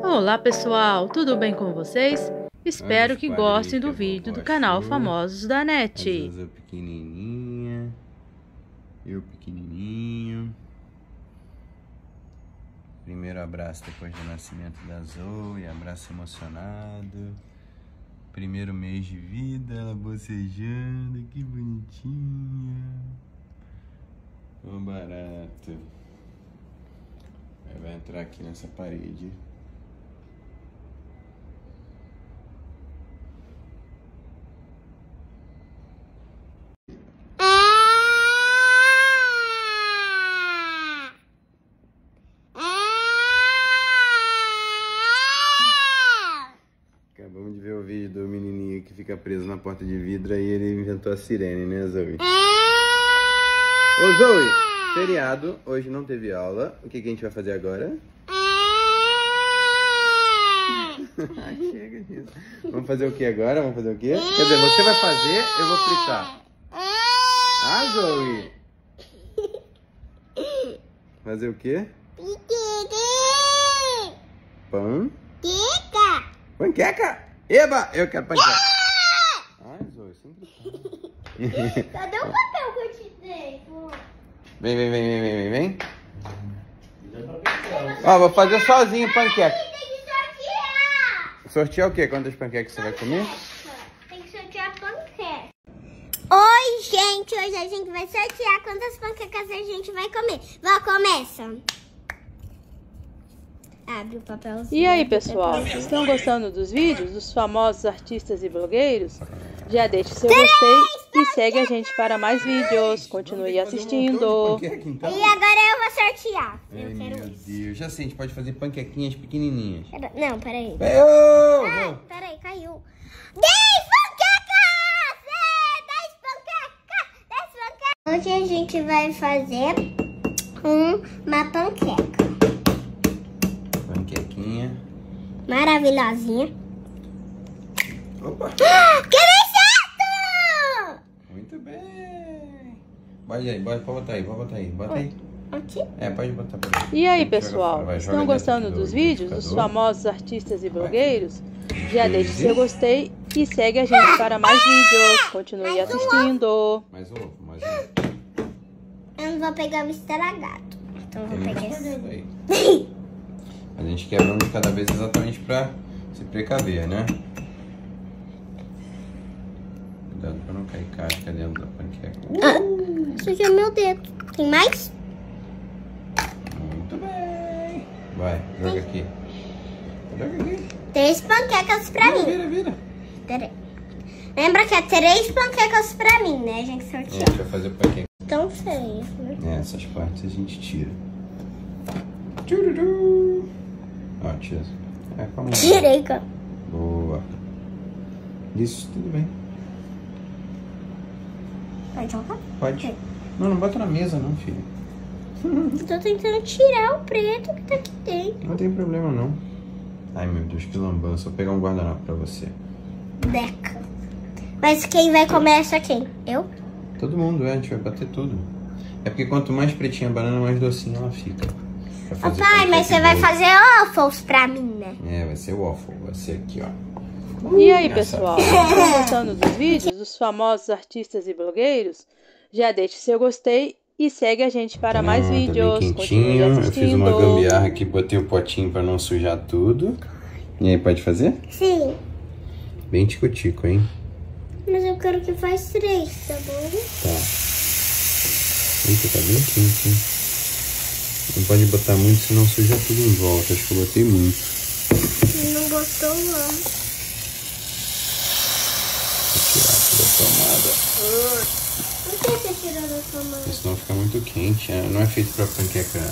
Olá pessoal, tudo bem com vocês? Espero que gostem do vídeo do canal Famosos da NET. A Zoe pequenininha, eu pequenininho. Primeiro abraço depois do nascimento da Zoe, abraço emocionado. Primeiro mês de vida, ela bocejando, que bonitinha. Um barato. Vai entrar aqui nessa parede. Acabamos de ver o vídeo do menininho que fica preso na porta de vidro e ele inventou a sirene, né, Zoe? Ô, Zoe, feriado, hoje não teve aula. O que a gente vai fazer agora? Chega disso. Vamos fazer o que agora? Vamos fazer o quê? Quer dizer, você vai fazer, eu vou fritar. Ah, Zoe! Fazer o quê? Pão? Panqueca! Eba! Eu quero panqueca. Ai, Zoe, sempre fala. Cadê o papel que eu te dei? Vem. Ó, vou fazer sozinho panqueca. Tem que sortear! Sortear o quê? Quantas panquecas você vai comer? Tem que sortear panqueca. Oi, gente! Hoje a gente vai sortear quantas panquecas a gente vai comer. Vó, começa. Abre o papelzinho. E aí pessoal, estão gostando dos vídeos dos famosos artistas e blogueiros? Já deixe seu gostei e segue a gente para mais vídeos. Continue assistindo. E agora eu vou sortear. Ai, meu Deus. Já sei, a gente pode fazer panquequinhas pequenininhas. Não, peraí. Peraí, Caiu. 10 panquecas! 10 panquecas! Hoje a gente vai fazer uma panqueca. Panquequinha. Maravilhosinha. Opa! Que certo! Muito bem. Pode aí, pode botar aí, Bota aí. Aqui? Pode botar pra aí. E aí Joga pessoal, fora, vai, estão joga gostando dentro dos do vídeos dos liquidificador. famosos artistas e blogueiros? Já deixe seu gostei e segue a gente para mais vídeos. Continue assistindo. Mais um ovo. Eu não vou pegar o estragado. Então eu vou pegar esse. Aí. A gente quebra um de cada vez exatamente pra se precaver, né? Cuidado pra não cair casca dentro da panqueca. Sujou meu dedo. Tem mais? Muito bem. Vai, joga aqui. 3 panquecas pra mim. Vira. Peraí. Lembra que é 3 panquecas pra mim, né? A gente A sorteou. gente vai fazer o panqueca. Tão feio, né? Essas partes a gente tira. Tchururu. Ó, tira. Calma aí. Tirei, cara. Boa. Isso, tudo bem. Pode jogar? Pode. Não bota na mesa não, filho. Eu tô tentando tirar o preto que tá aqui dentro. Não tem problema não. Ai meu Deus, que lambança. Vou pegar um guardanapo pra você. Deca. Mas quem vai comer essa quem? Eu? Todo mundo, a gente vai bater tudo. É porque quanto mais pretinha a banana, mais docinha ela fica. Ô pai, mas você vai fazer waffles pra mim, né? Vai ser waffle. Vai ser aqui, ó. E aí pessoal, estão gostando dos vídeos dos famosos artistas e blogueiros? Já deixe seu gostei e segue a gente para mais vídeos. Bem Continue quentinho. Eu assistindo. fiz uma gambiarra aqui, botei o potinho pra não sujar tudo. E aí, pode fazer? Sim. Bem tico-tico, hein? Mas eu quero que faz 3, tá bom? Tá. Eita, tá bem quente, hein? Não pode botar muito, senão suja tudo em volta. Acho que eu botei muito. Não botou não. Vou tirar aqui da tomada. Por que você tirou da tomada? Porque senão fica muito quente. Não é feito pra panqueca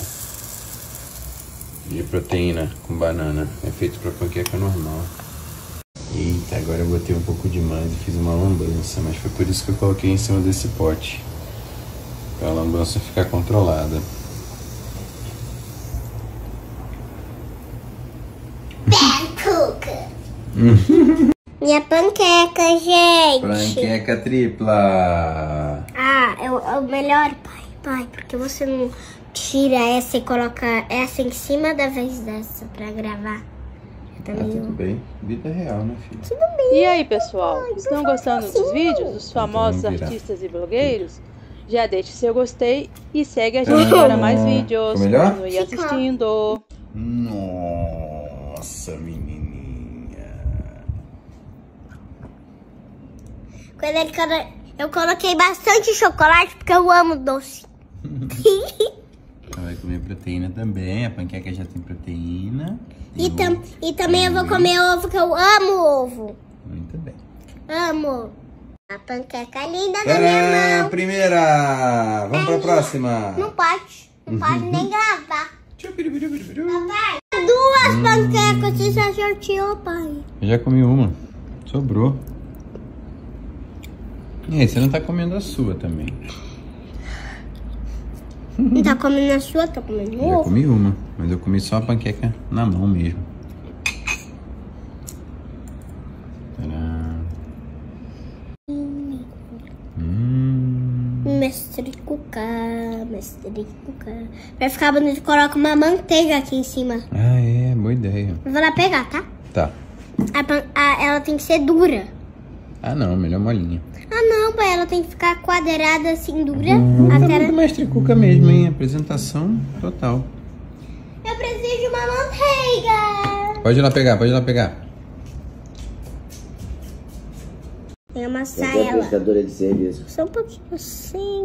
de proteína com banana. É feito pra panqueca normal. Eita, agora eu botei um pouco demais e fiz uma lambança. Mas foi por isso que eu coloquei em cima desse pote. Pra a lambança ficar controlada. Minha panqueca, gente. Panqueca tripla. É o melhor, pai, porque você não tira essa e coloca essa em cima da vez dessa pra gravar. Tá tudo bem. Vida real, né, filho? Tudo bem. E aí, pessoal? Estão gostando dos vídeos dos famosos artistas e blogueiros? Já deixe seu gostei e segue a gente para mais vídeos. Ficou melhor? Continue assistindo. Nossa, menininha. Eu coloquei bastante chocolate porque eu amo doce. Ela vai comer proteína também. A panqueca já tem proteína. E também eu vou comer ovo, que eu amo ovo. Muito bem. Amo. A panqueca linda da minha mão. Primeira! Vamos pra próxima. Não pode nem gravar. Papai, duas panquecas, você já sorteou, pai. Eu já comi uma. Sobrou. E aí, você não tá comendo a sua também? Não tá comendo a sua, tá comendo Já ovo. comi uma, mas eu comi só a panqueca na mão mesmo. Tadã. Mestre Cuca. Vai ficar bonito, coloca uma manteiga aqui em cima. Ah, é, boa ideia. Eu vou lá pegar, tá? Tá. Ela tem que ser dura. Ah, não, melhor molinha. Ah, não, pai, ela tem que ficar quadrada assim, dura. Tá Até do Mestre Cuca mesmo, hein? Apresentação total. Eu preciso de uma manteiga. Pode ir lá pegar, pode ir lá pegar. Tem que amassar ela. de ser mesmo. Só um pouquinho assim.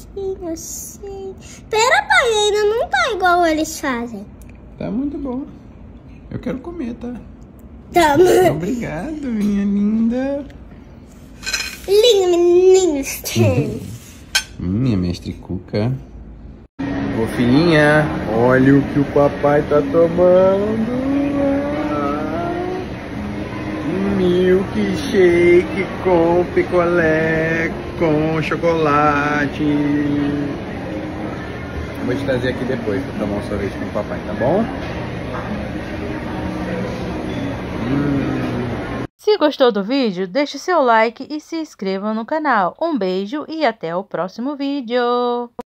Pera, pai, ainda não tá igual eles fazem. Tá muito bom. Eu quero comer, tá? Tá, Obrigado, minha linda. lindo, menino. Minha Mestre Cuca. Ô filhinha, olha o que o papai tá tomando. Milkshake com picolé, com chocolate. Vou te trazer aqui depois pra tomar um sorvete com o papai, tá bom? Se gostou do vídeo, deixe seu like e se inscreva no canal. Um beijo e até o próximo vídeo.